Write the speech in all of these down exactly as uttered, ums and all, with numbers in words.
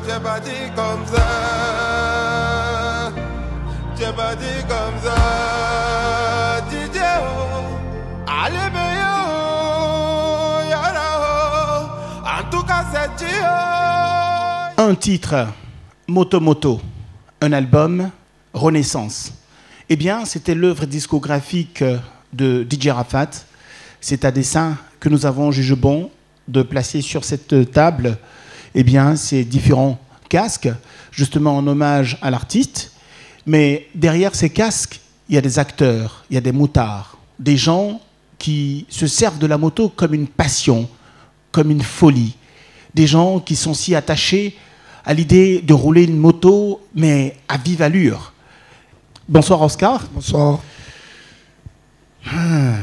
J'ai pas dit comme ça. J'ai pas dit comme ça. D J oh, allez meilleur. En tout cas, c'est Dieu. Un titre, Moto Moto. Un album, Renaissance. Eh bien, c'était l'œuvre discographique de D J Arafat. C'est à dessein que nous avons jugé bon de placer sur cette table eh bien, ces différents casques, justement en hommage à l'artiste. Mais derrière ces casques, il y a des acteurs, il y a des motards, des gens qui se servent de la moto comme une passion, comme une folie. Des gens qui sont si attachés à l'idée de rouler une moto, mais à vive allure. Bonsoir Oscar. Bonsoir. Ah.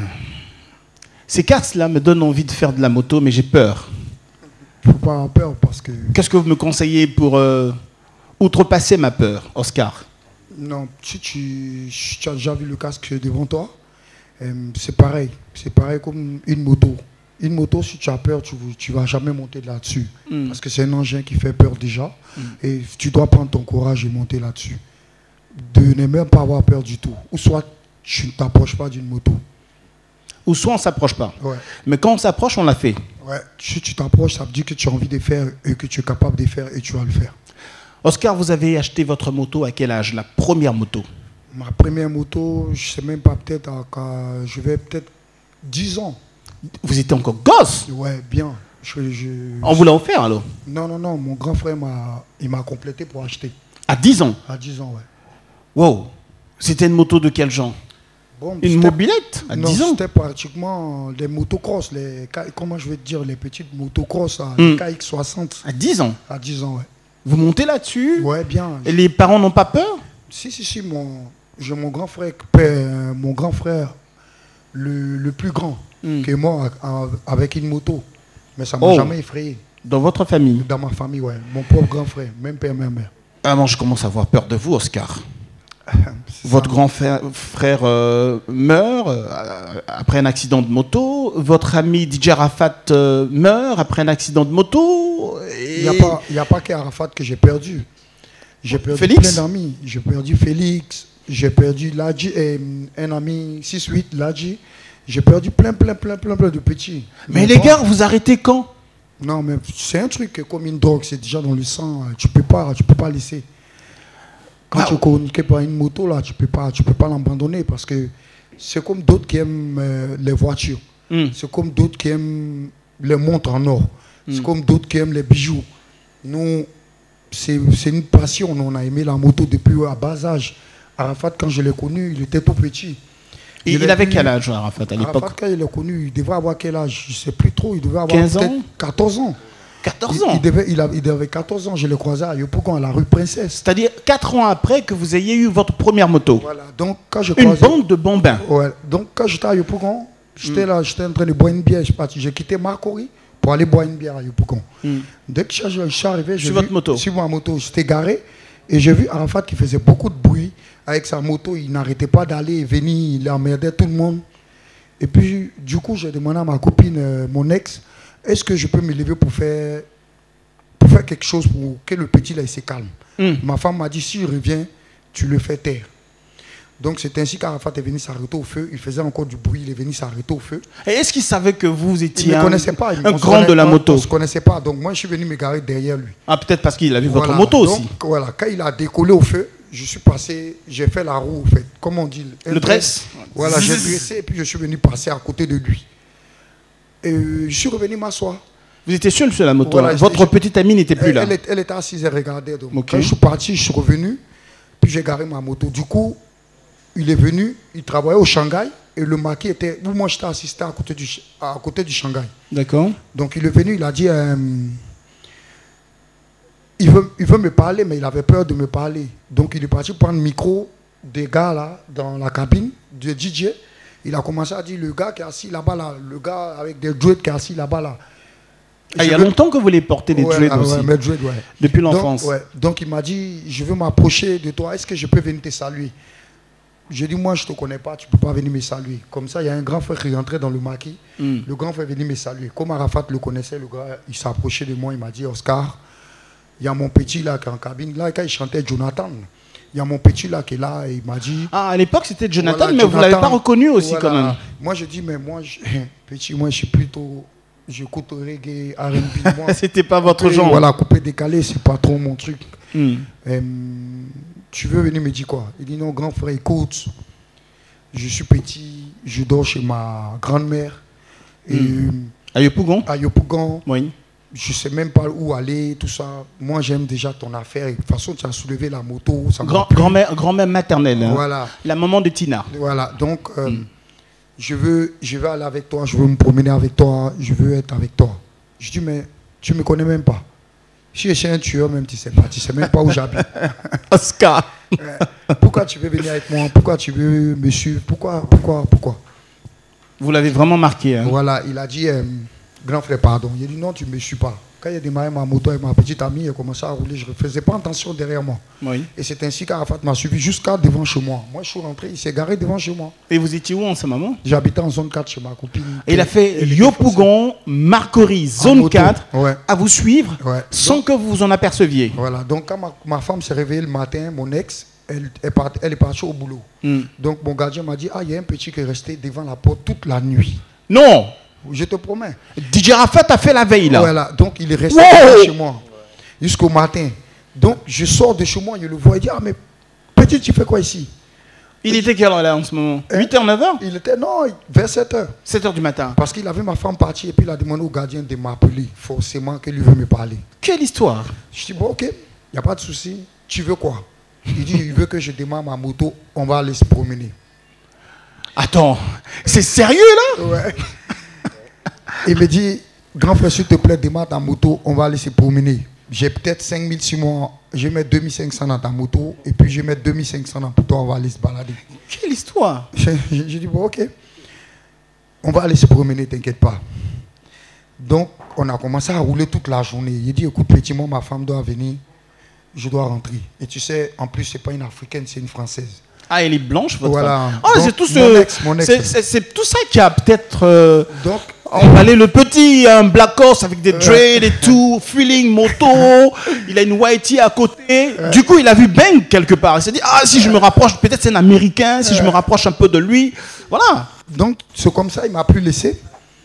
Ces casques-là me donnent envie de faire de la moto, mais j'ai peur. Il ne faut pas avoir peur parce que... Qu'est-ce que vous me conseillez pour euh, outrepasser ma peur, Oscar? Non, si tu, si tu as déjà vu le casque devant toi, euh, c'est pareil. C'est pareil comme une moto. Une moto, si tu as peur, tu ne vas jamais monter là-dessus. Mm. Parce que c'est un engin qui fait peur déjà. Mm. Et tu dois prendre ton courage et monter là-dessus. De ne même pas avoir peur du tout. Ou soit tu ne t'approches pas d'une moto. Ou soit on ne s'approche pas. Ouais. Mais quand on s'approche, on l'a fait. Ouais. Si tu t'approches, ça veut dire que tu as envie de faire et que tu es capable de faire et tu vas le faire. Oscar, vous avez acheté votre moto à quel âge? La première moto? Ma première moto, je ne sais même pas, peut-être, à, je vais peut-être dix ans. Vous étiez encore gosse? Ouais, bien. Je, je, on vous l'a offert alors? Non, non, non. Mon grand frère m'a complété pour acheter. À dix ans? À dix ans, ouais. Wow. C'était une moto de quel genre? Bon, une mobilette à non, dix ans? C'était pratiquement des motocross. Les, comment je vais te dire, les petites motocross à mm. K X soixante. À dix ans? À dix ans, ouais. Vous montez là-dessus? Ouais, bien. Et les parents n'ont pas peur? Si, si, si. J'ai mon grand frère, euh, mon grand frère le, le plus grand, mm. qui est mort avec une moto. Mais ça ne m'a oh. jamais effrayé. Dans votre famille? Dans ma famille, ouais. Mon pauvre grand frère, même père, même mère. Ah bon, je commence à avoir peur de vous, Oscar. Votre grand frère, frère euh, meurt euh, après un accident de moto. Votre ami D J Arafat euh, meurt après un accident de moto. Il n'y a, a pas qu'Arafat que j'ai perdu. J'ai perdu Félix? plein d'amis. J'ai perdu Félix, j'ai perdu Ladji, et un ami six huit, Ladji. J'ai perdu plein, plein, plein, plein, plein de petits. Mais Donc, les gars, vous arrêtez quand? Non, mais c'est un truc comme une drogue, c'est déjà dans le sang. Tu ne peux pas, tu peux pas laisser. Quand ah. tu es communiqué par une moto, là, tu ne peux pas, tu peux pas l'abandonner parce que c'est comme d'autres qui aiment euh, les voitures. Mm. C'est comme d'autres qui aiment les montres en or. Mm. C'est comme d'autres qui aiment les bijoux. Nous, c'est une passion. On a aimé la moto depuis à bas âge. Arafat, quand je l'ai connu, il était tout petit. Et il avait quel âge, Arafat, à l'époque? Arafat, quand il l'a connu, il devait avoir quel âge? Je ne sais plus trop. Il devait avoir quinze ans? quatorze ans. quatorze ans? Il, il, devait, il, a, il avait quatorze ans. Je l'ai croisé à Yopougon, à la rue Princesse. C'est-à-dire quatre ans après que vous ayez eu votre première moto. Voilà. Donc, quand je Une croisais, bande de bambins. Ouais. Donc, quand j'étais à Yopougon, j'étais mm. là, j'étais en train de boire une bière. J'ai quitté Marcory pour aller boire une bière à Yopougon. Mm. Dès que je suis arrivé, sur votre moto? Sur ma moto, j'étais garé. Et j'ai vu Arafat qui faisait beaucoup de bruit avec sa moto. Il n'arrêtait pas d'aller et venir. Il emmerdait tout le monde. Et puis, du coup, j'ai demandé à ma copine, euh, mon ex, est-ce que je peux me lever pour faire, pour faire quelque chose pour que le petit là, il se calme. Mm. Ma femme m'a dit, si je reviens, tu le fais taire. Donc, c'est ainsi qu'Arafat est venu s'arrêter au feu. Il faisait encore du bruit, il est venu s'arrêter au feu. Et est-ce qu'il savait que vous étiez il un, connaissait pas. Il, un grand de la moto? On ne se connaissait pas. Donc, moi, je suis venu me garer derrière lui. Ah, peut-être parce qu'il a vu voilà. votre moto Donc, aussi. Voilà, quand il a décollé au feu, je suis passé, j'ai fait la roue, en fait, comme on dit. Le dress. Voilà, j'ai dressé et puis je suis venu passer à côté de lui. Et je suis revenu m'asseoir. Vous étiez seul sur la moto. Voilà, votre petite amie n'était plus elle, là. Elle, elle était assise et regardait. Donc. Okay. Quand je suis parti, je suis revenu, puis j'ai garé ma moto. Du coup, il est venu, il travaillait au Shanghai et le maquis était où moi j'étais assisté à côté du, à côté du Shanghai. D'accord. Donc il est venu, il a dit, euh, il, veut, il veut me parler, mais il avait peur de me parler. Donc il est parti prendre le micro des gars là, dans la cabine de D J. Il a commencé à dire, le gars qui est assis là-bas, là, le gars avec des dreads qui est assis là-bas, là. Ah, il y a veux... longtemps que vous les portez des ouais, dreads ah, aussi. Ouais, dreads, ouais. Depuis l'enfance. Donc, ouais. Donc il m'a dit, je veux m'approcher de toi, est-ce que je peux venir te saluer? J'ai dit, moi je ne te connais pas, tu ne peux pas venir me saluer. Comme ça, il y a un grand frère qui est rentré dans le maquis. Mm. Le grand frère est venu me saluer. Comme Arafat le connaissait, le gars, il s'est approché de moi, il m'a dit, Oscar, Il y a mon petit là qui est en cabine. Là, quand il chantait Jonathan, il y a mon petit là qui est là et il m'a dit... Ah, à l'époque, c'était Jonathan, voilà, mais Jonathan, vous ne l'avez pas reconnu aussi voilà. quand même. Moi, je dis, mais moi, je, petit, moi, je suis plutôt... J'écoute reggae, R and B. Moi, c'était pas votre coupé, genre. Voilà, coupé décalé, c'est pas trop mon truc. Mm. Euh, tu veux venir me dire quoi? Il dit non, grand frère, écoute, je suis petit, je dors chez ma grand-mère. Et Mm. À Yopougon? à Yopougon. Oui. Je sais même pas où aller, tout ça. Moi, j'aime déjà ton affaire. Et de toute façon, tu as soulevé la moto. Ça Grand, grand-mère, grand-mère maternelle. Hein. Voilà. La maman de Tina. Voilà. Donc, euh, Mm. je, veux, je veux aller avec toi, je veux me promener avec toi, je veux être avec toi. Je dis, mais tu me connais même pas. Si je suis un tueur, même tu sais pas. Tu sais même pas où j'habite. Oscar. Euh, pourquoi tu veux venir avec moi? Pourquoi tu veux me suivre? Pourquoi? Pourquoi? Pourquoi? Vous l'avez vraiment marqué. Hein. Voilà, il a dit, euh, grand frère, pardon. Il a dit, non, tu ne me suis pas. Quand il a démarré ma moto avec ma petite amie, il a commencé à rouler, je ne faisais pas attention derrière moi. Oui. Et c'est ainsi qu'Arafat m'a suivi jusqu'à devant chez moi. Moi, je suis rentré, il s'est garé devant chez moi. Et vous étiez où en ce moment? J'habitais en zone quatre chez ma copine. Et il a fait Elle était Yopougon, Marcory, En zone moto. quatre, Ouais. à vous suivre Ouais. sans que vous vous en aperceviez. Voilà, donc quand ma, ma femme s'est réveillée le matin, mon ex, elle, elle, part- elle est partie au boulot. Mm. Donc mon gardien m'a dit, ah, il y a un petit qui est resté devant la porte toute la nuit. Non! Je te promets. D J Rafat a fait la veille là. Voilà, donc il est resté Wow! devant chez moi jusqu'au matin. Donc je sors de chez moi, je le vois, il dit, ah mais petit, tu fais quoi ici? Il était quelle heure là en ce moment? Hein? huit heures, neuf heures? Il était, non, vers sept heures. sept heures du matin. Parce qu'il a vu ma femme partir et puis il a demandé au gardien de m'appeler, forcément qu'il veut me parler. Quelle histoire? Je dis, bon, ok, il n'y a pas de souci, tu veux quoi? Il dit, il veut que je démarre ma moto, on va aller se promener. Attends, c'est sérieux là? Ouais. Il me dit, grand frère, s'il te plaît, démarre ta moto, on va aller se promener. J'ai peut-être cinq mille sur moi, je vais mettre deux mille cinq cents dans ta moto, et puis je vais mettre deux mille cinq cents dans pour toi, on va aller se balader. Quelle histoire? J'ai dit, bon, ok, on va aller se promener, t'inquiète pas. Donc, on a commencé à rouler toute la journée. Il dit, écoute, petit, moi, ma femme doit venir, je dois rentrer. Et tu sais, en plus, c'est pas une africaine, c'est une française. Ah, elle est blanche, votre Voilà. femme. Oh, Donc, c'est tout ce... mon ex, mon ex. c'est- C'est c'est tout ça qui a peut-être... euh, Donc, emballé le petit, un black horse avec des dreads et tout, feeling, moto, il a une whitey à côté. Du coup, il a vu Bang quelque part. Il s'est dit, ah, si je me rapproche, peut-être c'est un Américain, si je me rapproche un peu de lui. Voilà. donc c'est comme ça, il m'a plus laissé.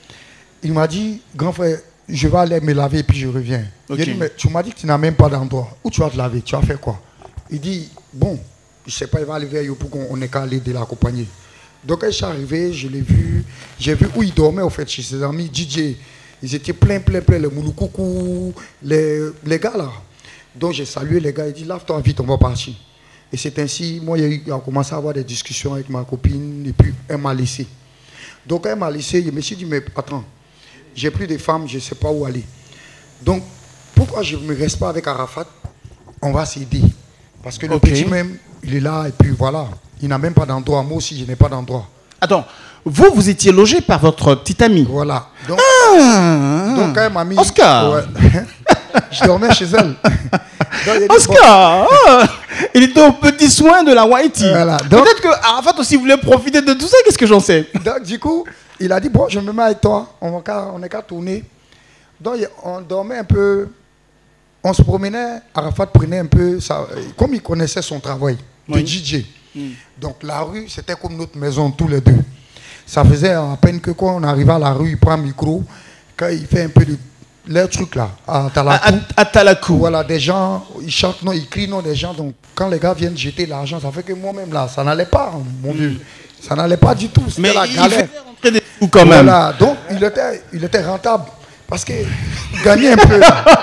Il m'a dit, grand frère, je vais aller me laver et puis je reviens. Ok. J'ai dit, mais tu m'as dit que tu n'as même pas d'endroit. Où tu vas te laver? Tu vas faire quoi? Il dit, bon, je sais pas, il va aller vers Yopougon, on est qu'à aller de l'accompagner. Donc quand je suis arrivé, je l'ai vu, j'ai vu où il dormait au fait chez ses amis D J. Ils étaient plein, plein, plein, les Mouloukoukou, les, les gars là. Donc j'ai salué les gars, il dit, lave-toi vite, on va partir. Et c'est ainsi, moi, il y a eu- il a commencé à avoir des discussions avec ma copine, et puis elle m'a laissé. Donc quand elle m'a laissé, je me suis dit, mais attends, j'ai plus de femmes, je ne sais pas où aller. Donc, pourquoi je ne me reste pas avec Arafat? On va s'aider. Parce que le Ok. petit même, il est là, et puis voilà. Il n'a même pas d'endroit. Moi aussi, je n'ai pas d'endroit. Attends, vous, vous étiez logé par votre petite amie. Voilà. Donc, Ah, donc quand elle m'a mis... Oscar. Ouais. Je dormais chez elle. Donc, il a dit, Oscar, ah, il était au petit soin de la whitey. Voilà, donc- Peut-être que Arafat aussi voulait profiter de tout ça, qu'est-ce que j'en sais? bon, donc, du coup, il a dit, bon, je me mets avec toi. On va qu'à- on est qu'à tourner. Donc, il- on dormait un peu... On se promenait. Arafat prenait un peu... Ça, comme il connaissait son travail de Oui. D J. Donc la rue, c'était comme notre maison, tous les deux. Ça faisait à peine que quand on arrivait à la rue, il prend un micro, quand il fait un peu de leur truc là, à À, Talakou. à- à Talakou. Voilà, des gens, ils chantent, non, ils crient non des gens. Donc quand les gars viennent jeter l'argent, ça fait que moi-même là, ça n'allait pas, mon vieux. Ça n'allait pas du tout, c'était Mais la il galère. faisait rentrer des sous quand même. Voilà, donc il était, il était rentable parce qu'il gagnait un peu.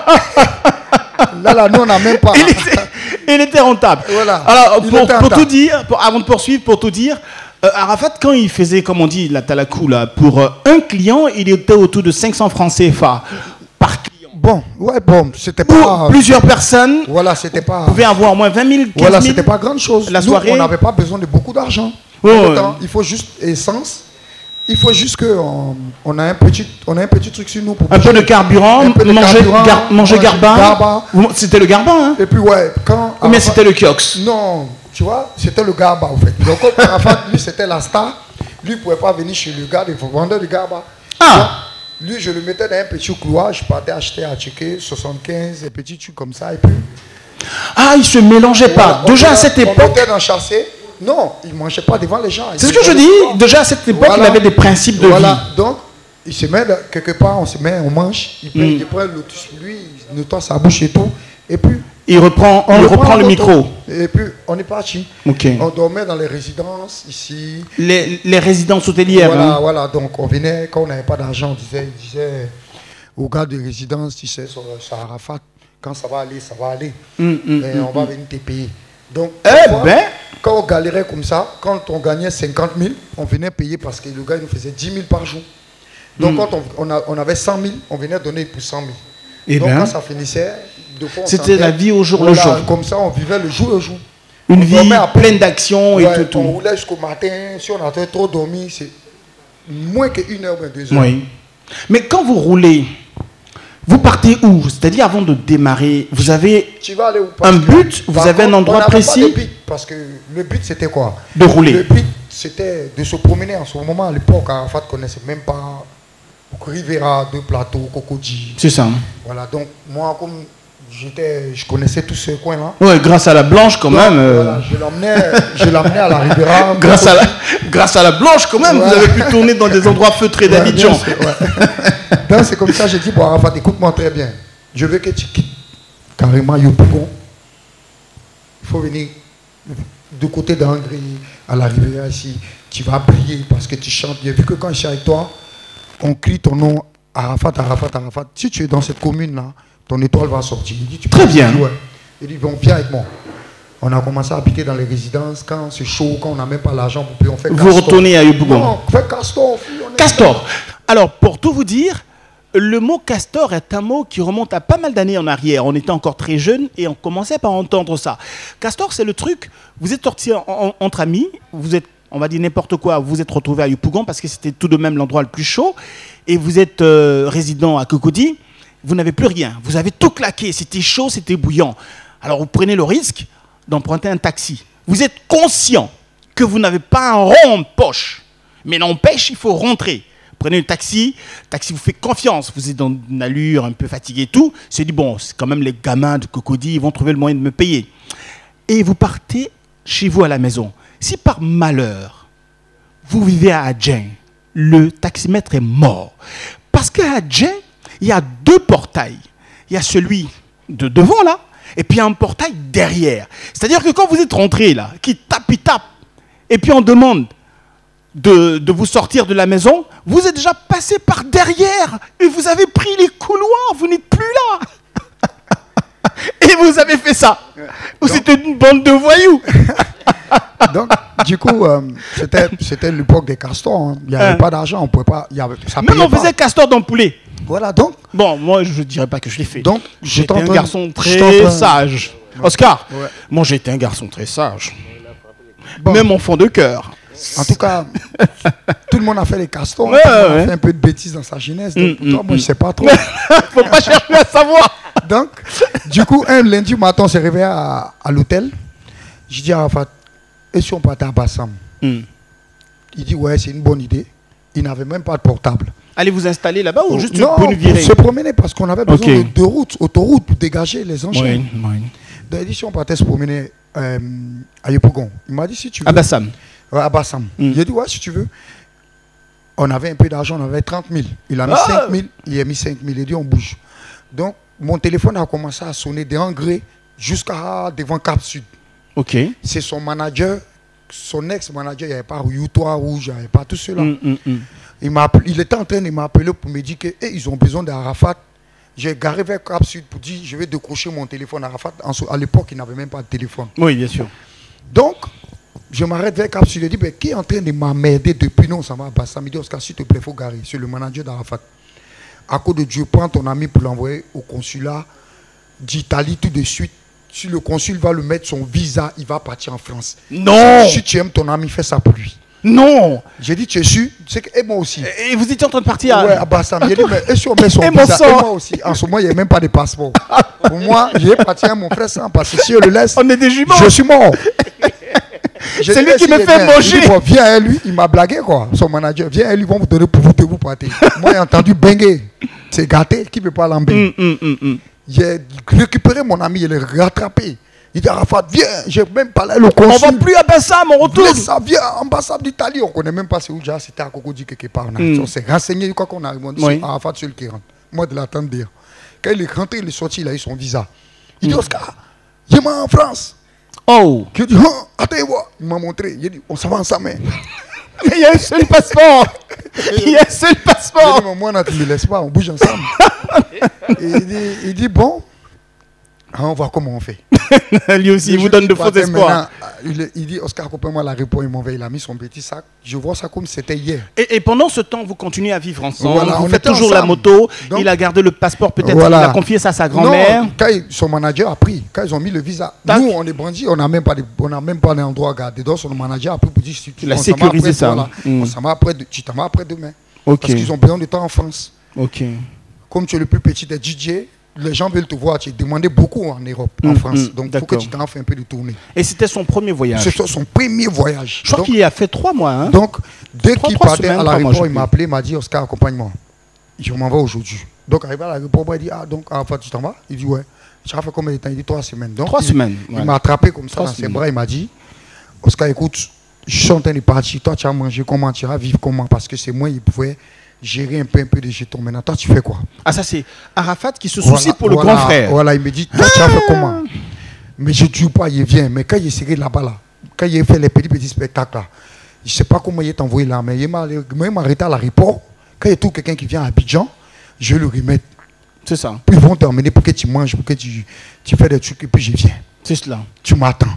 Là, là, nous, on n'a même pas. Il était, il était rentable. Voilà. Alors, Il pour, était pour rentable. tout dire, pour- avant de poursuivre, pour tout dire, euh, Arafat, quand il faisait, comme on dit, la Talakou, là, pour euh, un client, il était autour de cinq cents francs C F A par client. Bon, ouais, bon, c'était Pour pas. plusieurs personnes, Voilà, c'était pas. vous pouvez avoir au moins vingt mille, quinze Voilà, mille. c'était pas grande chose. La Nous, soirée. on n'avait pas besoin de beaucoup d'argent. Ouais, Pour ouais. autant, il faut juste essence. Il faut juste qu'on on a un petit, on a un petit truc sur nous pour Un peu de carburant, Un peu de manger, carburant, gar- manger manger garbin. garba. Vous- C'était le garbin, hein? Et puis ouais, quand. Ou bien Arafat- c'était le kiox? Non, tu vois, c'était le garba en fait. Donc quand Arafat, lui, c'était la star. Lui, il ne pouvait pas venir chez le gars, il faut vendre du garba. Ah! Lui, je le mettais dans un petit couloir, je partais acheter à checker soixante-quinze, des petits trucs comme ça, et puis... Ah, il ne se mélangeait pas. Voilà, Déjà on à cette mettait- époque... On mettait dans le chassé. Non, il ne mangeait pas devant les gens. C'est ce que je dis. Déjà à cette époque, Voilà. il avait des principes de Voilà, vie. donc, il se met de- quelque part, on se met, on mange, il prend, Mm. il prend le lotus sur lui, il nettoie sa bouche et tout, et puis... Il reprend, on il reprend la le moto, micro. Et puis, on est parti. Ok. On dormait dans les résidences, ici. Les, les résidences hôtelières. Voilà, hein. voilà, donc on venait, quand on n'avait pas d'argent, on disait, il disait aux gars de résidence, tu sais, sur, sur Arafat, quand ça va aller, ça va aller. Hum, hum, Et hum, on va hum. venir te payer. Donc, Eh parfois, ben. quand on galérait comme ça, quand on gagnait cinquante mille, on venait payer parce que le gars il nous faisait dix mille par jour. Donc, Mm. quand on, on, a- on avait cent mille, on venait donner pour cent mille. Eh Donc, ben. quand ça finissait, deux fois, on C'était sentait- la vie au jour le Voilà, jour. Comme ça, on vivait le jour le jour. Une On vie dormait après. pleine d'action et Ouais, tout, tout. On roulait jusqu'au matin. Si on avait trop dormi, c'est moins qu'une heure ou deux heures. Oui. Mais quand vous roulez, vous partez où? C'est-à-dire avant de démarrer, vous avez Tu vas aller où? un Parce que- but, vous Par avez un contre, endroit on n'avait pas précis de but, parce que le but c'était quoi? de rouler. Le but c'était de se promener en ce moment. À l'époque, Arafat ne connaissait même pas Rivera, deux plateaux, Cocody. C'est ça. hein. Voilà, donc moi, comme j'étais, je connaissais tous ces coins-là. Ouais, grâce à la blanche quand Donc, même. euh, voilà, je l'emmenais, je l'emmenais à la Rivera. grâce, à la, grâce à la blanche quand même, Ouais. vous avez pu tourner dans des endroits feutrés Ouais, d'Abidjan. bien sûr, ouais. Donc c'est comme ça, j'ai dit, bon Arafat, écoute-moi très bien. Je veux que tu quittes carrément Yopougon. Il faut venir du côté d'Angry, à la Rivière ici. Tu vas briller parce que tu chantes bien. Vu que quand je suis avec toi, on crie ton nom, Arafat, Arafat, Arafat. Si tu es dans cette commune-là, ton étoile va sortir. Il dit, tu Très peux- bien. Ouais. Il dit, bon, viens avec moi. On a commencé à habiter dans les résidences. Quand c'est chaud, quand on n'a même pas l'argent pour payer, on fait Vous Castor. retournez à Yopougon. Non, on fait Castor. on est- Castor. Alors, pour tout vous dire, le mot castor est un mot qui remonte à pas mal d'années en arrière. On était encore très jeunes et on commençait par entendre ça. Castor, c'est le truc, vous êtes sortis en- en- entre amis, vous êtes, on va dire n'importe quoi, vous êtes retrouvés à Yopougon parce que c'était tout de même l'endroit le plus chaud, et vous êtes euh, résident à Cocody, vous n'avez plus rien. Vous avez tout claqué, c'était chaud, c'était bouillant. Alors, vous prenez le risque d'emprunter un taxi. Vous êtes conscient que vous n'avez pas un rond en poche, mais n'empêche, il faut rentrer. Prenez le taxi, le taxi vous fait confiance, vous êtes dans une allure un peu fatiguée et tout, c'est dit bon, c'est quand même les gamins de Cocody, ils vont trouver le moyen de me payer. Et vous partez chez vous à la maison. Si par malheur, vous vivez à Adjen, le taximètre est mort. Parce qu'à Adjen, il y a deux portails. Il y a celui de devant là, et puis un portail derrière. C'est-à-dire que quand vous êtes rentré là, qui tape, il tape, et puis on demande de, de vous sortir de la maison, vous êtes déjà passé par derrière et vous avez pris les couloirs, vous n'êtes plus là. Et vous avez fait ça. Ou c'était une bande de voyous. Donc, du coup, euh, c'était, c'était l'époque des castors. hein. Il n'y avait Hein. pas d'argent, on pouvait pas. Il y avait, ça Même payait on pas. faisait castor dans le poulet. Voilà, donc, Bon, moi je ne dirais pas que je l'ai fait. donc J'étais j'étais en un train- garçon j'étais en très train- sage. Oscar, Ouais. moi j'étais un garçon très sage. Bon. Même enfant de cœur. En tout cas, tout le monde a fait les castors. Ouais, tout le monde ouais. a fait un peu de bêtises dans sa jeunesse. Donc, Mm, pour toi, mm, moi, mm. je sais pas trop. Faut pas chercher à savoir. Donc, du coup, un lundi matin, on s'est réveillé à, à l'hôtel. Je dis à Arafat, et si on partait à Bassam? Hmm. Il dit, ouais, c'est une bonne idée. Il n'avait même pas de portable. Allez vous installer là-bas ou juste non, pour une pour virée? se promener parce qu'on avait besoin Ok. de deux routes, autoroutes pour dégager les engins. Oui, oui. Donc, il dit, si on partait se promener euh, à Yopougon, il m'a dit, si tu veux. À Bassam. Ouais, à Bassam. Mm. Il a dit, ouais, si tu veux. On avait un peu d'argent, on avait trente mille. Il a mis Ah. cinq mille, il a mis cinq mille. Il a dit, on bouge. Donc, mon téléphone a commencé à sonner d'Angré jusqu'à devant Cap Sud. Ok. C'est son manager, son ex-manager, il n'y avait pas Youtois Rouge, il n'y avait pas tout cela. Hmm, hmm, hmm. Il, m'a appelé- il était en train de m'appeler pour me dire qu'ils ont besoin d'Arafat. J'ai garé vers Cap Sud pour dire, je vais décrocher mon téléphone. Arafat, en ce- à l'époque, il n'avait même pas de téléphone. Oui, bien sûr. Donc, je m'arrête vers Cap Sud. Je dis, ben, qui est en train de m'emmerder depuis? Non, ça va pas. Ça me dit, Oscar, s'il te plaît, il faut garer. C'est le manager d'Arafat. À cause de Dieu, prends ton ami pour l'envoyer au consulat d'Italie tout de suite. Si le consul va le mettre son visa, il va partir en France. Non. Si tu aimes ton ami, fais ça pour lui. Non. J'ai dit, tu es sûr? C'est que, et moi aussi. Et vous étiez en train de partir à... Ouais, à Bassam. J'ai dit, mais et si on met son Et mon visa? sang. Et moi aussi. En ce moment, il n'y a même pas de passeport. Pour moi, j'ai parti à mon frère sans parce que si je le laisse, On est des jumeaux. je suis mort. C'est lui qui me fait manger. Bon, viens à lui, il m'a blagué quoi. Son manager, viens à lui, ils vont vous donner pour vous, vous partez. Moi, j'ai entendu benguer. C'est gâté, qui ne peut pas l'embêter. Mm, mm, mm, mm. J'ai récupéré mon ami, il est rattrapé. Il dit Arafat, viens, j'ai même parlé au consul. On va plus à Bassam, on retourne. Ça vient, ambassade d'Italie, on ne connaît même pas c'est où déjà, c'était à Cocody quelque part. On, Mm. on s'est renseigné, quoi qu'on a répondu, Oui. c'est Arafat seul qui rentre. Moi, de l'attendre dire. Quand il est rentré, il est sorti, il a eu son visa. Il dit Mm. Oscar, je m'en en France. Oh, Il dit, hein, attendez-moi. Il m'a montré, il dit, on s'en va ensemble. il y a un seul passeport. Il y a un seul Il passeport. dit, moi, tu ne me laisses pas, on bouge ensemble. Et il, dit, il dit, bon, on voit comment on fait. Lui aussi, il vous donne de faux espoirs. Il, il dit, Oscar, accompagne-moi à l'aéroport, il m'envoie, il a mis son petit sac. Je vois ça comme si c'était hier. Et, et pendant ce temps, vous continuez à vivre ensemble. Voilà, vous on faites était toujours la ensemble. moto. Donc- il a gardé le passeport, peut-être Voilà. il a confié ça à sa grand-mère. Non, quand il- son manager a pris, quand ils ont mis le visa, Tac. nous on est bandits, on n'a même pas de- on n'a même pas d'endroit à garder. Donc son manager a pris pour dire si tu Il a on s'en va sécurisé après, ça. voilà, Mm. on s'en va après, de- tu t'en vas après demain. Ok. Parce qu'ils ont besoin de temps en France. Ok. Comme tu es le plus petit des D J, les gens veulent te voir. Tu es demandé beaucoup en Europe, en Mm, France. mm, Donc il faut que d'accord. tu t'en fasses un peu de tournée. Et c'était son premier voyage. C'est son premier voyage. Je crois Donc- qu'il y a fait trois mois. Hein. Donc, dès Trois- qu'il trois partait semaines, à trois mois, je l'aéroport, sais il m'a plus. appelé, il m'a dit Oscar, accompagne-moi. Je m'en vais aujourd'hui. Donc, arrivé à l'aéroport, il dit Ah, donc, Arafat, tu t'en vas Il dit Ouais. Ça fait combien de temps Il dit Trois semaines. Donc, Trois il, semaines, Il voilà. m'a attrapé comme ça Trois dans ses semaines. bras. Il m'a dit Oscar, écoute, je suis en train de partir. Toi, tu as mangé comment Tu vas vivre comment Parce que c'est moi, il pouvait gérer un peu, un peu de jetons. Maintenant, toi, tu fais quoi Ah, ça, c'est Arafat qui se soucie Voilà, pour le voilà, grand frère. Voilà, il me dit, toi, tu as fait comment Mais je ne dis pas, il vient. Mais quand il est serré là-bas, là, quand il a fait les petits, petits spectacles, là, je ne sais pas comment il est envoyé là, mais il m'a il m'a arrêté à l'aéroport. Quand il y a tout quelqu'un qui vient à Abidjan, je vais le remettre. C'est ça. Puis ils vont t'emmener pour que tu manges, pour que tu, tu fais des trucs, et puis je viens. C'est cela. Tu m'attends.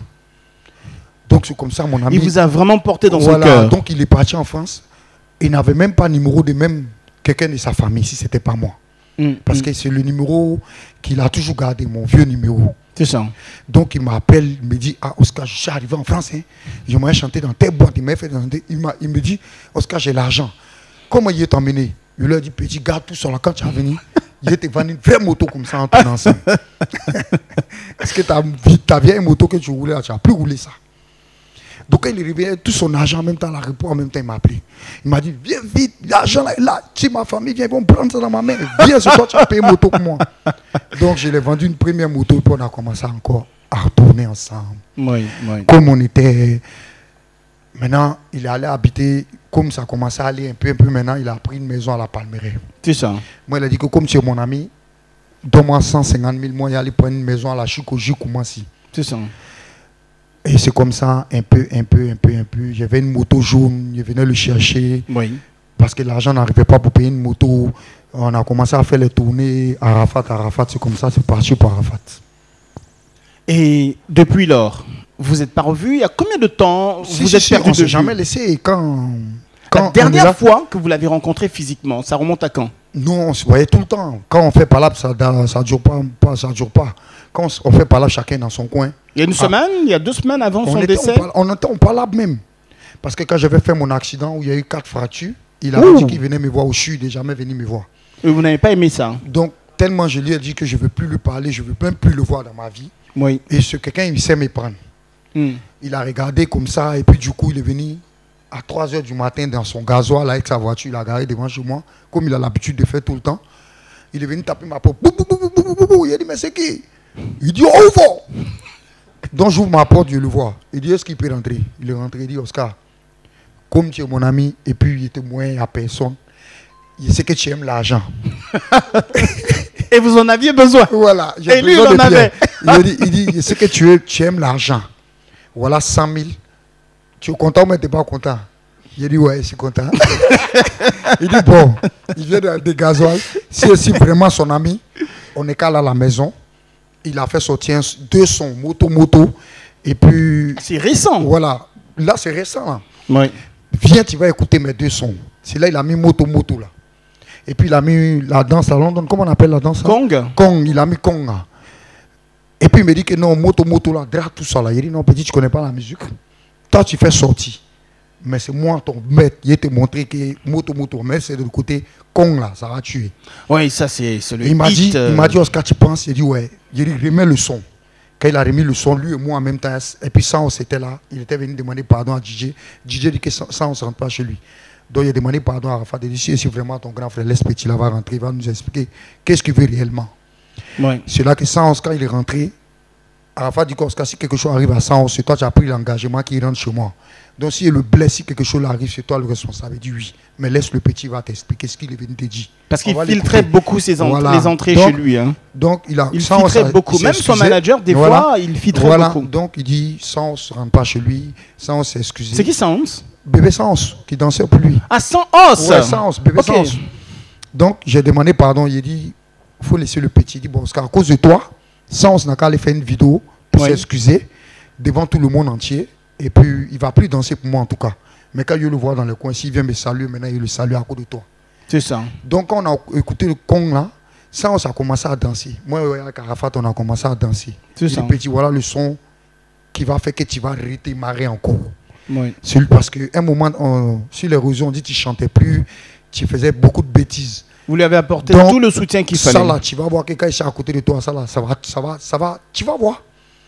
Donc c'est comme ça, mon ami. Il vous a vraiment porté dans Voilà, son cœur. donc il est parti en France. Il n'avait même pas numéro de même quelqu'un de sa famille, si ce n'était pas moi. Mm, Parce mm. que c'est le numéro qu'il a toujours gardé, mon vieux numéro. C'est ça. Donc il m'appelle, il me dit Ah Oscar, je suis arrivé en France, hein. J'aimerais chanter dans telle boîte. Il m'a fait dans des- il, m'a- il me dit Oscar, j'ai l'argent. Comment il est emmené Il lui a dit Petit, garde tout ça là. Quand tu es venu, il était vendu une vraie moto comme ça en tournant ensemble. Est-ce que ta, ta vieille moto que tu roulais là, tu n'as plus roulé ça Donc quand il est arrivé, tout son argent en même temps à l'aéroport, en même temps il m'a appelé. Il m'a dit Viens vite, l'argent là est là. Si ma famille vient, ils vont prendre ça dans ma main. Viens, ce soir tu as payé une moto pour moi. Donc je l'ai vendu une première moto et puis on a commencé encore à retourner ensemble. Oui, oui. Comme on était. Maintenant, il est allé habiter, comme ça commençait à aller un peu, un peu maintenant, il a pris une maison à la Palmeraie. C'est ça. Moi, il a dit que comme tu es mon ami, donne-moi cent cinquante mille, moi, il allait prendre une maison à la Chikoji Koumassi. C'est ça. Et c'est comme ça, un peu, un peu, un peu, un peu. J'avais une moto jaune, je venais le chercher Oui. parce que l'argent n'arrivait pas pour payer une moto. On a commencé à faire les tournées, Arafat, Arafat, c'est comme ça, c'est parti pour Arafat. Et depuis lors, vous n'êtes pas revus. Il y a combien de temps Si, vous si, êtes si, perdu on de s'est vue? jamais laissé. Quand, quand La on est dernière là- fois que vous l'avez rencontré physiquement, ça remonte à quand? Nous, on se voyait tout le temps. Quand on fait palabre, ça ne dure pas, pas, ça dure pas. Quand on, on fait palabre chacun dans son coin, Il y a une Ah. semaine, il y a deux semaines avant on son était, décès. on, parle- on était en palabre même. Parce que quand j'avais fait mon accident où il y a eu quatre fractures, il a Ouh. dit qu'il venait me voir au CHU, il n'est jamais venu me voir. Et vous n'avez pas aimé ça? Donc, tellement je lui ai dit que je ne veux plus lui parler, je ne veux même plus le voir dans ma vie. Oui. Et ce quelqu'un, il sait me prendre. Hmm. Il a regardé comme ça, et puis du coup, il est venu à trois heures du matin dans son gasoil avec sa voiture, il a garé devant chez moi, comme il a l'habitude de faire tout le temps. Il est venu taper ma porte. Bou, bou, bou, bou, bou, bou, bou. Il a dit, mais c'est qui? Il dit, ouvre! Donc j'ouvre ma porte, je le vois. Il dit, est-ce qu'il peut rentrer? Il est rentré, il dit, Oscar, comme tu es mon ami, et puis il était moins à personne, il sait que tu aimes l'argent. Et vous en aviez besoin. Voilà. j'ai Et lui, besoin il en de pierre. avait. Il dit, il dit, il sait que tu, es, tu aimes l'argent. Voilà cent mille. Tu es content, mais tu n'es pas content. Il dit, ouais, je suis content. Il dit, bon, il vient de, de gasoil. C'est aussi vraiment son ami. On est qu'à la maison. Il a fait sortir deux sons, moto-moto. Et puis, C'est récent. voilà. Là, c'est récent. Là. Oui. Viens, tu vas écouter mes deux sons. C'est là, il a mis moto-moto, là. Et puis, il a mis la danse à London. Comment on appelle la danse? Là? Kong. Kong, il a mis Kong. Là. Et puis, il me dit que non, moto-moto, là, derrière tout ça, là. Il dit, non, petit, tu ne connais pas la musique. Toi, tu fais sortir. Mais c'est moi, ton maître, il te montré que moto-moto, mais c'est de l'autre côté, Kong, là, ça va tuer. Oui, ça c'est c'est le Il m'a hit, dit, euh, il m'a dit, Oscar, tu penses? Il dit, ouais. Il dit, remets le son. Quand il a remis le son, lui et moi en même temps, et puis Sans était là, il était venu demander pardon à D J. D J dit que Sans ne rentre pas chez lui. Donc il a demandé pardon à Arafat. Il dit si c'est vraiment ton grand frère, laisse Petit, là va rentrer, il va nous expliquer qu'est-ce qu'il veut réellement. Ouais. C'est là que Sans, quand il est rentré, Arafat dit qu'Oscar, si quelque chose arrive à Sans, c'est toi qui as pris l'engagement qu'il rentre chez moi. Donc si il le blesse, si quelque chose arrive, c'est toi le responsable. Il dit oui, mais laisse le Petit, va t'expliquer ce qu'il est venu te dire. Parce qu'il filtrait beaucoup ses en voilà. les entrées donc, chez lui. Hein. Donc il a il filtrait beaucoup. Même son manager, des voilà. fois, il filtrait voilà. beaucoup. Donc il dit Sans ne rentre pas chez lui, Sans s'est excusé. C'est qui Sans? Bébé Sans, qui dansait pour lui. Ah, Sans os Ouais, Sans, bébé okay. Sans. Donc j'ai demandé pardon, il a dit il faut laisser le Petit. Il dit bon, parce qu'à cause de toi, Sans n'a qu'à aller faire une vidéo pour ouais. s'excuser devant tout le monde entier. Et puis, il ne va plus danser pour moi en tout cas. Mais quand je le vois dans le coin, s'il vient me saluer, maintenant il le salue à cause de toi. C'est ça. Donc, quand on a écouté le con là, ça, on a commencé à danser. Moi, avec Arafat, on a commencé à danser. C'est ça. Le Petit, voilà le son qui va faire que tu vas arrêter marrer encore. Oui. C'est parce qu'à un moment, on, sur les réseaux, on dit que tu ne chantais plus, tu faisais beaucoup de bêtises. Vous lui avez apporté donc, tout le soutien qu'il fallait. Ça là, tu vas voir que quand il est à côté de toi, ça là, ça va, ça va, ça va, tu vas voir.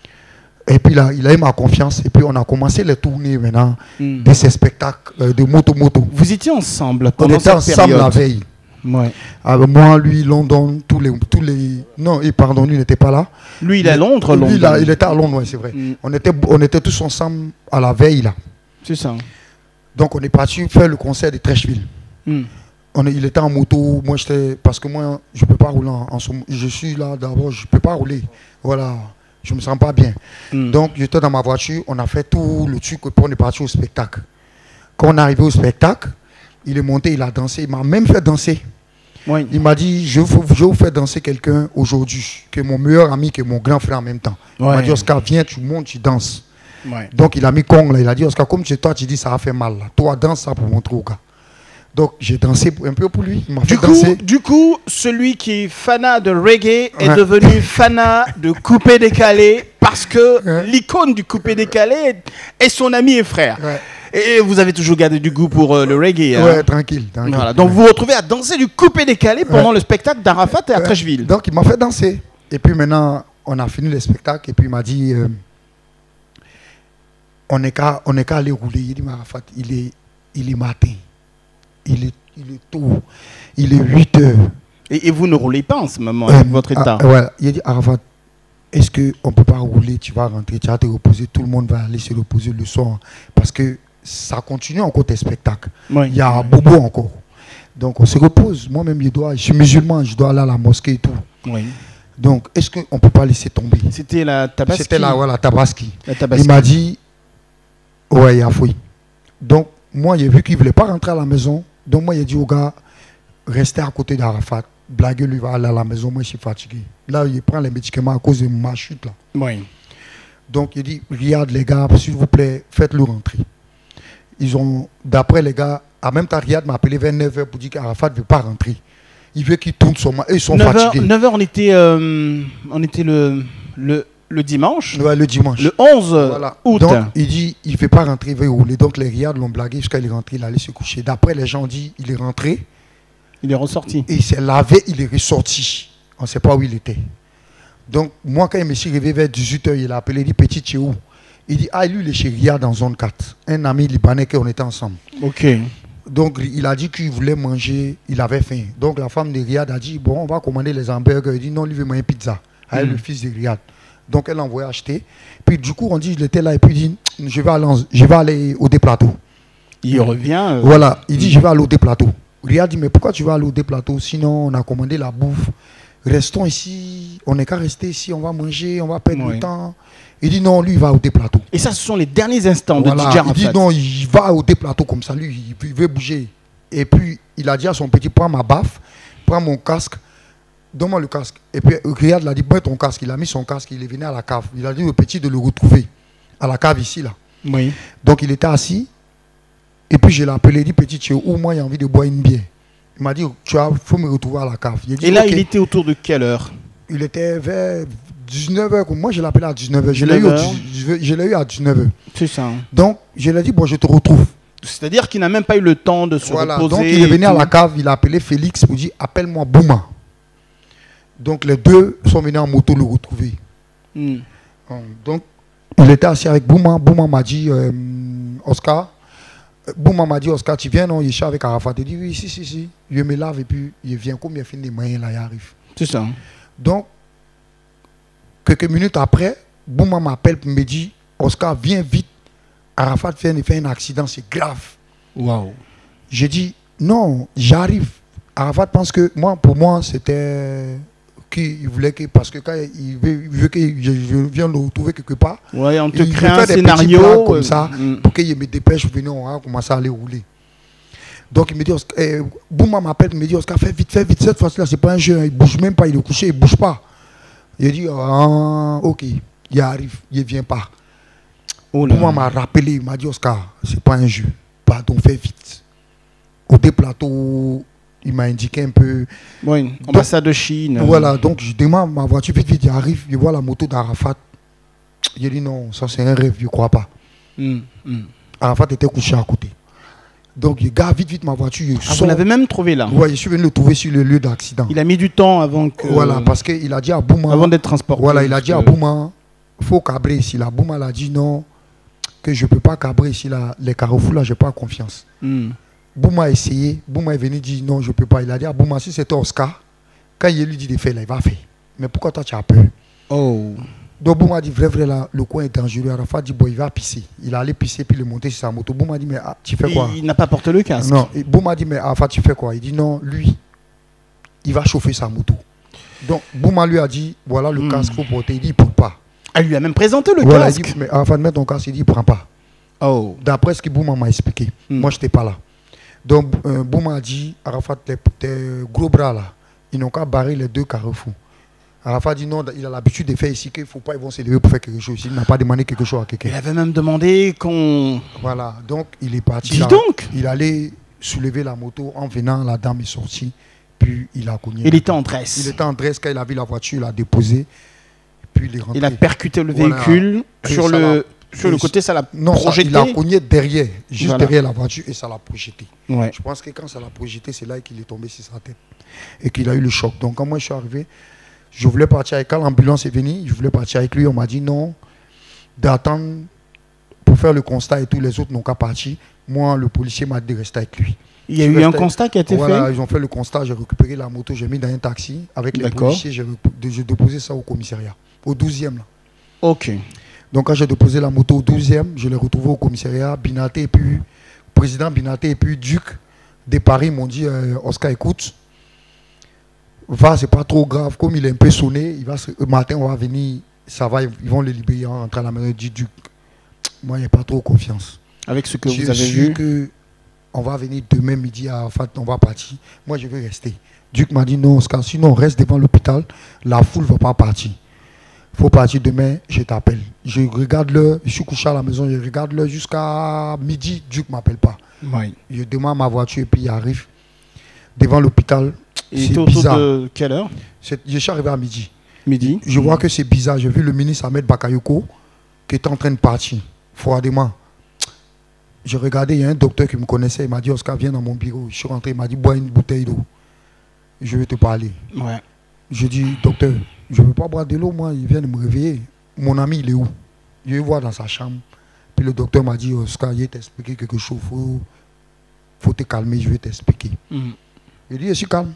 Et puis là, il a eu ma confiance. Et puis on a commencé les tournées maintenant mm. de ces spectacles euh, de moto-moto. Vous étiez ensemble pendant On était cette ensemble période. la veille. Ouais. Avec moi, lui, London, tous les, tous les... Non, et pardon, lui n'était pas là. Lui, il est à Londres, lui, Londres. Là, il était à Londres, ouais, c'est vrai. Mm. On, était, on était tous ensemble à la veille, là. C'est ça. Donc on est parti faire le concert de Trècheville. Mm. On est, il était en moto, moi j'étais... Parce que moi, je ne peux pas rouler en, en son... Je suis là d'abord, je ne peux pas rouler. Voilà. Je ne me sens pas bien. Mm. Donc, j'étais dans ma voiture, on a fait tout le truc et puis on est parti au spectacle. Quand on est arrivé au spectacle, il est monté, il a dansé, il m'a même fait danser. Oui. Il m'a dit, je vais vous faire danser quelqu'un aujourd'hui, qui est mon meilleur ami, qui est mon grand frère en même temps. Ouais. Il m'a dit, Oscar, viens, tu montes, tu danses. Ouais. Donc, il a mis Kong là, il a dit, Oscar, comme c'est toi, tu dis, ça a fait mal. Là. Toi, danse ça pour montrer au gars. Donc j'ai dansé un peu pour lui. Il m'a fait du, coup, danser. du coup, celui qui est fanat de reggae est ouais. devenu fanat de coupé décalé parce que ouais. l'icône du coupé décalé est son ami et frère. Ouais. Et vous avez toujours gardé du goût pour euh, le reggae. Hein. Ouais, tranquille. tranquille. Voilà. Donc ouais. vous vous retrouvez à danser du coupé décalé pendant ouais. le spectacle d'Arafat et à ouais. Trècheville. Donc il m'a fait danser. Et puis maintenant, on a fini le spectacle et puis il m'a dit, euh, on n'est qu'à aller rouler. Il dit, Arafat, il est, il est matin. Il est, il est tôt, il est huit heures. Et, et vous ne roulez pas en ce moment avec euh, votre état. Ah, ouais. Il a dit, Arafat, est-ce qu'on ne peut pas rouler, tu vas rentrer, tu vas te reposer, tout le monde va aller se reposer le soir. Parce que ça continue encore tes spectacles. Oui. Il y a Bobo encore. Donc on se repose. Moi-même, je, dois, je suis musulman, je dois aller à la mosquée et tout. Oui. Donc est-ce qu'on ne peut pas laisser tomber? C'était la Tabaski. C'était la, ouais, la Tabaski. La Tabaski. Il m'a dit, ouais, il y a fouille. Donc moi, j'ai vu qu'il ne voulait pas rentrer à la maison. Donc moi, j'ai dit au gars, restez à côté d'Arafat. Blague, lui va aller à la maison, moi je suis fatigué. Là, il prend les médicaments à cause de ma chute. Là. Oui. Donc il dit, regarde les gars, s'il vous plaît, faites-le rentrer. Ils ont, d'après les gars, en même temps, Riyad m'a appelé vers neuf heures pour dire qu'Arafat ne veut pas rentrer. Il veut qu'il tourne son main. Ils sont fatigués. neuf heures, on était, euh, on était le, le, le dimanche. Ouais, le dimanche. Le onze voilà. août. Donc il dit, il ne veut pas rentrer, il veut rouler. Donc les Riyad l'ont blagué jusqu'à il est rentré, il allait se coucher. D'après les gens, on dit, il est rentré. Il est ressorti. Et il s'est lavé, il est ressorti. On ne sait pas où il était. Donc, moi, quand il me suis réveillé vers dix-huit heures, il a appelé, il dit, petit, tu es où? Il dit, ah, lui, il est chez Riyad dans zone quatre. Un ami libanais qu'on était ensemble. Ok. Donc, il a dit qu'il voulait manger, il avait faim. Donc, la femme de Riyad a dit, bon, on va commander les hamburgers. Il dit, non, lui veut manger pizza. Avec mm. le fils de Riyad. Donc, elle l'a envoyé acheter. Puis, du coup, on dit, il était là, et puis il dit, je vais aller, je vais aller au déplateau. Il revient. Euh... Voilà, il dit, je vais aller au déplateau. Riyad dit, mais pourquoi tu vas aller au déplateau? Sinon, on a commandé la bouffe. Restons ici. On n'est qu'à rester ici. On va manger. On va perdre oui. le temps. Il dit, non, lui, il va au déplateau. Et ça, ce sont les derniers instants voilà. de D J Arafat. Il dit, non, il va au déplateau comme ça. Lui, il veut bouger. Et puis, il a dit à son petit, prends ma baffe, prends mon casque, donne-moi le casque. Et puis, Riyad l'a dit, mets ton casque. Il a mis son casque. Il est venu à la cave. Il a dit au petit de le retrouver à la cave ici, là. Oui. Donc, il était assis. Et puis je l'ai appelé, il dit, petit, tu es où? Moi, j'ai envie de boire une bière. Il m'a dit, tu il faut me retrouver à la cave. Dit, et là, okay. il était autour de quelle heure? Il était vers dix-neuf heures. Moi, je l'ai appelé à dix-neuf heures. Je l'ai eu, eu à dix-neuf heures. C'est ça. Donc, je lui ai dit, bon, je te retrouve. C'est-à-dire qu'il n'a même pas eu le temps de se voilà. reposer. Donc, il est venu à la cave, il a appelé Félix pour dire, appelle-moi Bouma. Donc, les deux sont venus en moto le retrouver. Hmm. Donc, il était assis avec Bouma. Bouma m'a dit, euh, Oscar, Bouma m'a dit, Oscar, tu viens, non? Il est avec Arafat. Il dit, oui, si, si, si. Il me lave et puis il vient. Comme il a fini les moyens, là, il arrive. C'est ça. Donc, quelques minutes après, Bouma m'appelle et me dit, Oscar, viens vite. Arafat vient de faire un accident, c'est grave. Waouh. J'ai dit, non, j'arrive. Arafat pense que, moi, pour moi, c'était... qu'il voulait que, parce que quand il veut, il veut que je, je viens le retrouver quelque part, ouais, on te il crée veut un faire des scénario petits plans comme euh, ça, mm. pour qu'il me dépêche, venir, on va commencer à aller rouler. Donc il me dit, Oscar, eh, Bouma m'appelle, il me dit, Oscar, fais vite, fais vite, cette fois-ci, c'est pas un jeu, il bouge même pas, il est couché, il bouge pas. Il dit, ah, ok, il arrive, il vient pas. Oh là. Bouma m'a rappelé, il m'a dit, Oscar, c'est pas un jeu, pardon, fais vite. Au déplateau, il m'a indiqué un peu. Oui, ambassade de Chine. Voilà, donc je demande ma voiture, vite, vite, j'arrive, je vois la moto d'Arafat. J'ai dit non, ça c'est un rêve, je ne crois pas. Mm, mm. Arafat était couché à côté. Donc je garde vite, vite ma voiture. Je Ah, sors. vous l'avez même trouvé là? Ouais, je suis venu le trouver sur le lieu d'accident. Il a mis du temps avant que... Voilà, parce qu'il a dit à Bouma. Avant d'être transporté. Voilà, il a dit que... à Bouma, il faut cabrer ici. La Bouma l'a dit non, que je ne peux pas cabrer ici. Là, les carrefours là, je n'ai pas confiance. Mm. Bouma a essayé, Bouma est venu dire non, je ne peux pas. Il a dit à Bouma, si c'était Oscar, quand il lui dit de faire, là, il va faire. Mais pourquoi toi tu as peur? Oh. Donc Bouma a dit, vrai, vrai, là, le coin est dangereux. Arafat dit, bon, il va pisser. Il allait pisser, puis il est monté sur sa moto. Bouma a dit, mais ah, tu fais quoi? Il, il n'a pas porté le casque. Non, et Bouma a dit, mais Arafat, tu fais quoi? Il dit, non, lui, il va chauffer sa moto. Donc Bouma lui a dit, voilà le Mm. casque qu'il faut porter. Il dit, il ne prend pas. Elle lui a même présenté le Voilà, il casque. dit, mais Arafat, mets ton casque. Il dit, il ne prend pas. Oh. D'après ce que Bouma m'a expliqué. Mm. Moi, je n'étais pas là. Donc, euh, Bouma a dit, Arafat, tes, tes gros bras là, ils n'ont qu'à barrer les deux carrefours. Arafat dit non, il a l'habitude de faire ici qu'il ne faut pas, ils vont se lever pour faire quelque chose. Il n'a pas demandé quelque chose à quelqu'un. Il avait même demandé qu'on... Voilà, donc il est parti. Dis là, donc. Il allait soulever la moto. En venant, la dame est sortie. Puis il a cogné. Il était en dresse. Il était en dresse. Quand il a vu la voiture, il a déposé. Puis il est rentré. Il a percuté le Voilà. véhicule. Et Sur ça le, l'a- sur le et- côté, ça l'a Non, ça, projeté. il a cogné derrière, juste Voilà. derrière la voiture et ça l'a projeté. Ouais. Je pense que quand ça l'a projeté, c'est là qu'il est tombé sur sa tête et qu'il a eu le choc. Donc quand moi je suis arrivé, je voulais partir avec, quand l'ambulance est venue, je voulais partir avec lui. On m'a dit non, d'attendre pour faire le constat et tous les autres n'ont qu'à partir. Moi, le policier m'a dit de rester avec lui. Il y a Je eu un restais- constat qui a été Voilà, fait. ils ont fait le constat, j'ai récupéré la moto, j'ai mis dans un taxi avec les D'accord. policiers, j'ai rep- j'ai déposé ça au commissariat, au douzième là. Ok. Donc quand j'ai déposé la moto au douzième, je l'ai retrouvé au commissariat. Binaté et puis, président Binaté et puis Duc de Paris m'ont dit, euh, Oscar, écoute, va, c'est pas trop grave. Comme il est un peu sonné, il va se- le matin, on va venir, ça va, ils vont le libérer, rentrer à la maison. Il dit, Duc, moi, il n'y a pas trop confiance. Avec ce que J'ai vous avez su vu. que on va venir demain midi à Arafat, on va partir. Moi, je vais rester. Duc m'a dit, non, Oscar, sinon on reste devant l'hôpital, la foule ne va pas partir. Il faut partir demain, je t'appelle. Je regarde l'heure, je suis couché à la maison, je regarde l'heure jusqu'à midi, Duc ne m'appelle pas. Oui. Je demande ma voiture et puis il arrive devant l'hôpital. Il C'est était autour bizarre. de quelle heure? C'est- Je suis arrivé à midi. Midi. Je vois que c'est bizarre. J'ai vu le ministre Ahmed Bakayoko qui est en train de partir, froidement. Je regardais, il y a un docteur qui me connaissait, il m'a dit, Oscar, viens dans mon bureau. Je suis rentré, il m'a dit, bois une bouteille d'eau. Je vais te parler. Ouais. Je dis, docteur, je ne veux pas boire de l'eau, moi, il vient de me réveiller. Mon ami, il est où? Je vais voir dans sa chambre. Puis le docteur m'a dit, Oscar, je vais t'expliquer quelque chose. Il faut, faut te calmer, je vais t'expliquer. Mm. Je dis, je suis calme.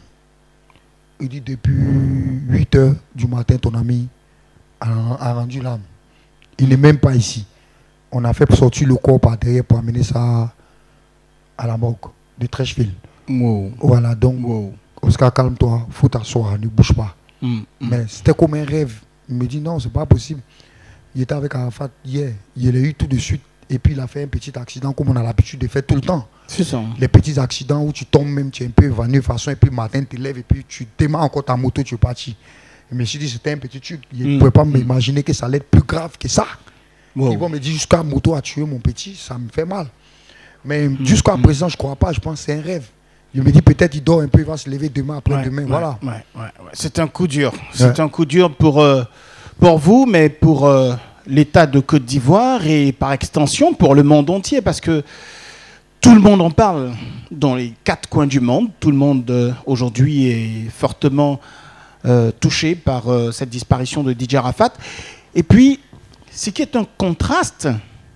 Il dit, depuis huit heures du matin, ton ami a, a rendu l'âme. Il n'est même pas ici. On a fait sortir le corps par derrière pour amener ça à la morgue de Trècheville. Wow. Voilà, donc, Wow. Oscar, calme-toi, il faut t'asseoir, ne bouge pas. Mm, mm. Mais c'était comme un rêve. Il me dit, non, c'est pas possible. Il était avec Arafat hier, il l'a eu tout de suite. Et puis il a fait un petit accident comme on a l'habitude de faire tout le temps. C'est ça. Les petits accidents où tu tombes même, tu es un peu évanoui de façon, et puis le matin, tu te lèves et puis tu démarres encore ta moto, tu es parti. Je me suis dit, c'était un petit truc. Je ne Mm. pouvais pas m'imaginer que ça allait être plus grave que ça. Wow. Ils vont me dire, jusqu'à moto a tué mon petit, ça me fait mal. Mais Mm. jusqu'à Mm. présent, je ne crois pas, je pense que c'est un rêve. Je me dis, peut-être il dort un peu, il va se lever demain, après Ouais, demain, ouais, voilà. ouais, ouais, ouais. C'est un coup dur. C'est Ouais. un coup dur pour, euh, pour vous, mais pour euh, l'État de Côte d'Ivoire et par extension pour le monde entier, parce que tout le monde en parle dans les quatre coins du monde. Tout le monde euh, aujourd'hui est fortement euh, touché par euh, cette disparition de D J Arafat. Et puis, ce qui est un contraste,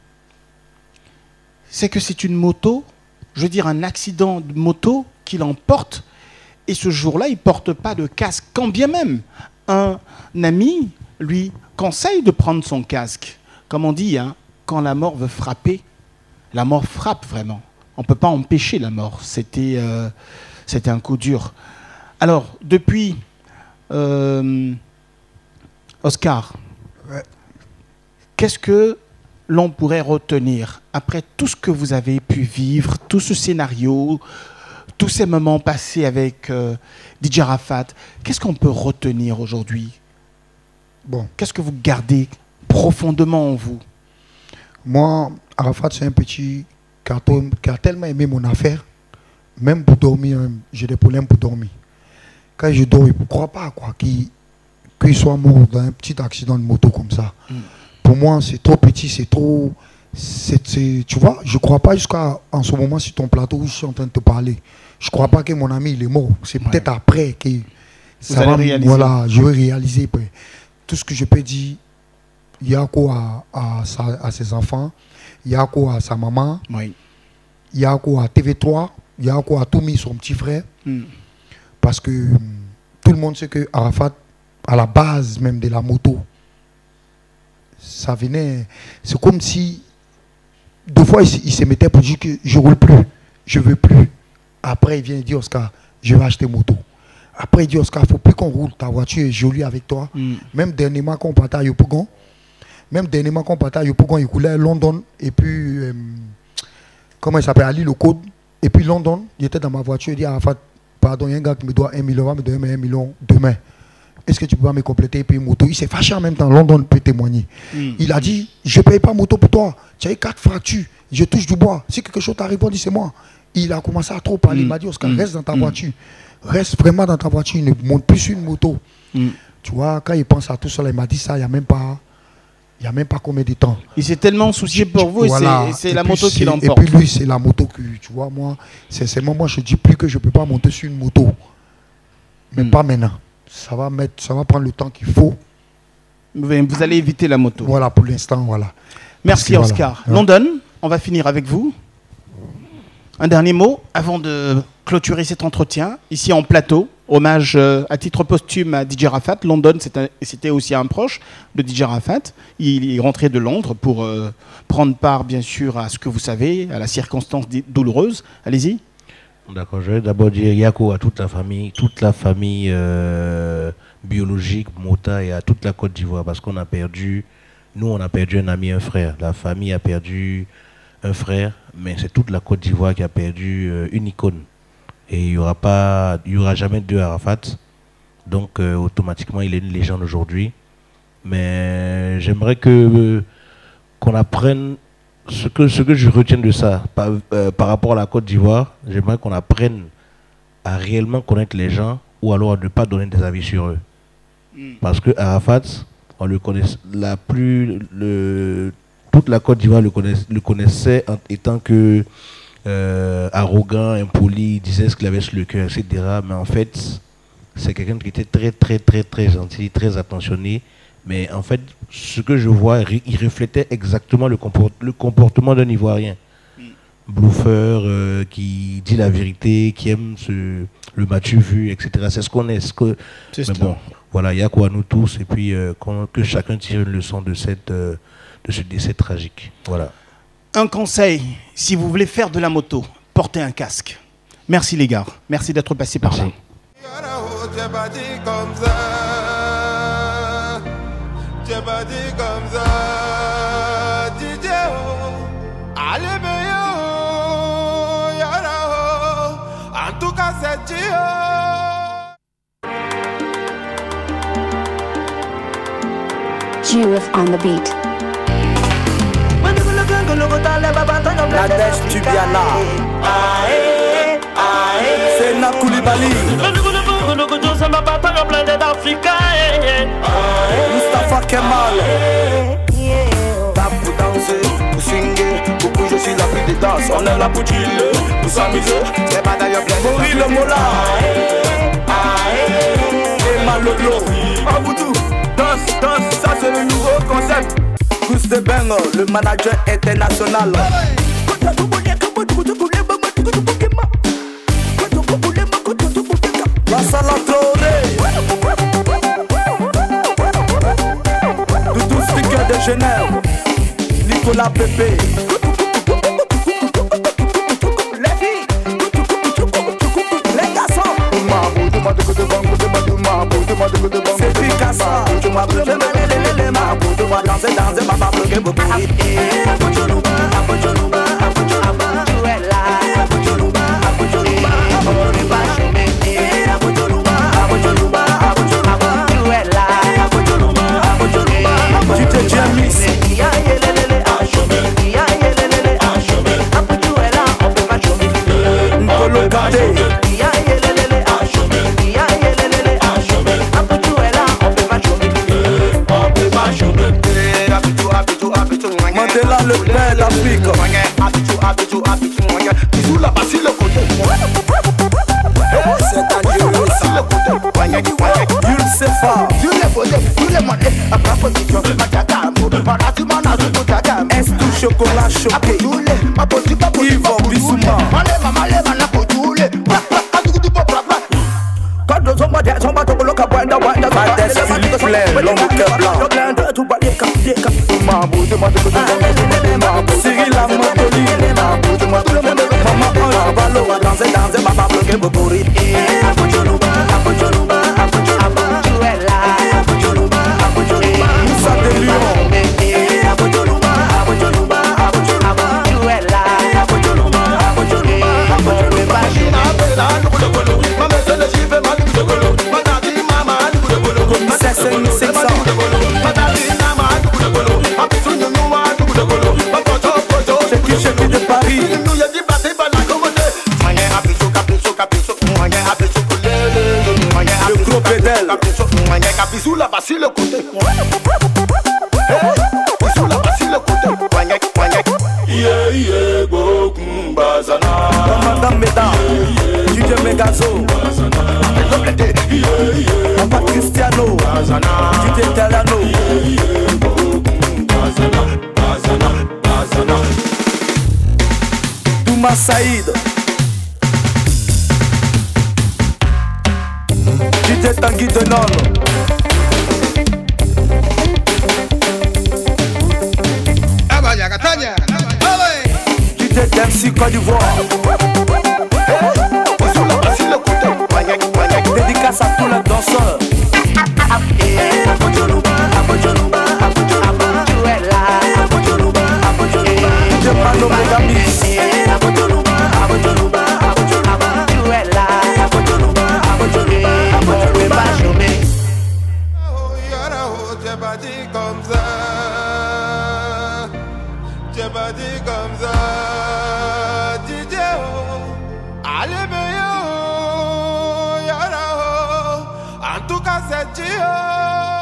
c'est que c'est une moto, je veux dire un accident de moto qui l'emporte, et ce jour-là, il ne porte pas de casque. Quand bien même, un ami lui conseille de prendre son casque. Comme on dit, hein, quand la mort veut frapper, la mort frappe vraiment. On ne peut pas empêcher la mort. C'était euh, c'était un coup dur. Alors, depuis, euh, Oscar, Ouais. qu'est-ce que l'on pourrait retenir après tout ce que vous avez pu vivre, tout ce scénario, tous ces moments passés avec euh, D J Arafat? Qu'est-ce qu'on peut retenir aujourd'hui? Bon, Qu'est-ce que vous gardez profondément en vous? moi, Arafat, c'est un petit carton qui a tellement aimé mon affaire. Même pour dormir, même, j'ai des problèmes pour dormir. Quand je dors, il ne croit pas quoi, qu'il qu'il soit mort dans un petit accident de moto comme ça. Mm. Pour moi, c'est trop petit, c'est trop... c'est- c'est- tu vois, je ne crois pas jusqu'à en ce moment sur ton plateau où je suis en train de te parler. Je ne crois pas que mon ami il est mort. C'est Ouais. peut-être après que ça allez va, réaliser. voilà, je vais réaliser. ben, Tout ce que je peux dire, il y a quoi à, à, sa- à ses enfants, il y a quoi à sa maman, Oui. il y a quoi à T V trois, il y a quoi à Toumi, son petit frère. Mm. Parce que hum, tout le monde sait que Arafat, à la base même de la moto, ça venait. C'est comme si, deux fois, il, se- il se mettait pour dire que je ne roule plus, je ne veux plus. Après, il vient et dit, Oscar, je vais acheter moto. Après, il dit, Oscar, il ne faut plus qu'on roule, ta voiture est jolie avec toi. Mm. Même dernièrement, quand on partait à Yopougon, même dernièrement, quand on partait à Yopougon, il coulait à London, et puis, euh, comment il s'appelle, Ali le Code. Et puis London, il était dans ma voiture, il dit, Arafat, pardon, il y a un gars qui me doit un million, va me donner un million demain. Est-ce que tu peux pas me compléter et payer moto? Il s'est fâché en même temps, London peut témoigner. Mm. Il a dit, je ne paye pas moto pour toi, tu as eu quatre fractures, je touche du bois. Si quelque chose t'arrive, on dit c'est moi. Il a commencé à trop parler, Mm. il m'a dit, Oscar, Mm. reste dans ta Mm. voiture. Reste vraiment dans ta voiture, il ne monte plus sur une moto. Mm. Tu vois, quand il pense à tout cela, il m'a dit ça, il n'y a même pas... Il n'y a même pas combien de temps. Il s'est tellement soucié pour vous, Voilà. et c'est- et c'est Et la puis moto qui c'est- l'emporte. Et puis lui, c'est la moto que, tu vois, moi, sincèrement, moi, je ne dis plus que je ne peux pas monter sur une moto. Mais Mm. pas maintenant. Ça va, mettre, ça va prendre le temps qu'il faut. Vous vous allez éviter la moto. Voilà, pour l'instant, voilà. Merci Parce que Oscar. voilà. London, on va finir avec vous. Un dernier mot avant de clôturer cet entretien. Ici en plateau, hommage euh, à titre posthume à D J Arafat. London, c'était c'était aussi un proche de D J Arafat. Il est rentré de Londres pour euh, prendre part, bien sûr, à ce que vous savez, à la circonstance dé- douloureuse. Allez-y. D'accord, je vais d'abord dire Yako à toute la famille, toute la famille euh, biologique, Mota, et à toute la Côte d'Ivoire, parce qu'on a perdu, nous on a perdu un ami, un frère. La famille a perdu un frère, mais c'est toute la Côte d'Ivoire qui a perdu euh, une icône. Et il n'y aura pas, il y aura jamais deux Arafat, donc euh, automatiquement il est une légende aujourd'hui. Mais j'aimerais que euh, qu'on apprenne ce que, ce que je retiens de ça par, euh, par rapport à la Côte d'Ivoire. J'aimerais qu'on apprenne à réellement connaître les gens ou alors à ne pas donner des avis sur eux. Parce que Arafat, on le connaît, la plus, le, toute la Côte d'Ivoire le, connaiss, le connaissait en étant que euh, arrogant, impoli, il disait ce qu'il avait sur le cœur, et cetera. Mais en fait, c'est quelqu'un qui était très, très, très, très gentil, très attentionné. Mais en fait, ce que je vois, il reflétait exactement le, comport le comportement d'un Ivoirien. Mm. Bluffeur, euh, qui dit la vérité, qui aime ce, le matu vu, et cetera. C'est ce qu'on est. Ce que... Mais cela. Bon, voilà, il y a quoi nous tous, et puis euh, que chacun tire une leçon de, cette, euh, de ce décès tragique. Voilà. Un conseil, si vous voulez faire de la moto, portez un casque. Merci les gars, merci d'être passés par là. J'ai pas dit comme ça, D J oh, allez meilleur, yara oh, en tout cas c'est Gio. G-Riff on the beat. La Dèche Tubiana, c'est Nakoulibaly, Mustafa Kemal. Tape pour danser, pour swinguer, pour que je suis la pluie des danses. On est là pour chiller, pour s'amuser. C'est pas d'ailleurs bien. Mori le Mola, et Malolo. Aboudou, danse, danse, ça c'est le nouveau concept. Auguste Bengo, le manager international. Lassana Traoré, Doudou Sticker de Genève, Nicolas Pépé. C'est Picasso, tu m'as pris de les les mains, tu vas danser, danser, ma ma bloqué beaucoup. Apocholuba, Apocholuba, Apocholuba, tu es là. Apocholuba, Apocholuba, Apocholuba, Apocholuba, Apocholuba, Apocholuba, tu es là. Apocholuba, Apocholuba, tu te jamis. Ya yelele, achomel, ya yelele, achomel. Apo tu es là, on peut pas chômer. N'colo gardé. Ya yelele, achomel, ya yelele, achomel. Apo tu es là, on peut pas chômer. On peut pas chômer. Mandela le père d'Afrique. Bisous là-bas sur le côté. C'est un dieu sur le côté. Yul Sefa. Sur les côtés, sur les monnaies. À ma position, ma cagamo. Ma ratima n'a tout cagamo. Est tout chocolat choqué. Yvon Bissouma. Malema, malema, n'a pas toulé. Badès Philippe Plain, l'homme au cœur blanc. Cyril Amantoli. Maman Ange Balo a dansé, dansé, maman bloqué Bobori. Apocholuba, Apocholuba, Apocholuba, tu es là. Apocholuba, Apocholuba, Moussa de Lyon. Apocholuba, Apocholuba, Apocholuba, tu es là. Apocholuba, Apocholuba, Apocholuba, c'est cinq mille cinq cents. C'est qui chez de Paris. Le gros pédale. Bisous là-bas sur le côté. Bisous là-bas sur le côté. Yeah, yeah, go, bazana. Madame Meda, D J Megazo, Papa Cristiano, D J Talano, Douma Saïd, D J Tanguy Denon, D J Dempsey Côte d'Ivoire. Dédicace à tous les danseurs. Apocholuba, Apocholuba, Apocholuba, tu es là. Apocholuba, Apocholuba, je parle mes amis. Apocholuba, Apocholuba, Apocholuba, tu es là. Apocholuba, Apocholuba, Apocholuba, chômé. Oh, yara, oh, j'ai pas dit comme ça. J'ai pas dit comme ça. D J, oh, allez, mais oh, yara, oh. En tout cas, c'est Dieu.